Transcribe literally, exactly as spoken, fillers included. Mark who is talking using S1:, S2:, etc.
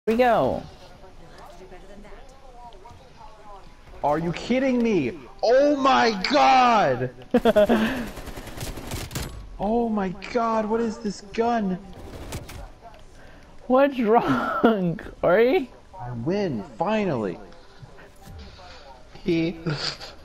S1: we go.
S2: Are you kidding me? Oh my god! Oh my god, what is this gun?
S1: What's wrong, Ori?
S2: I win, finally. He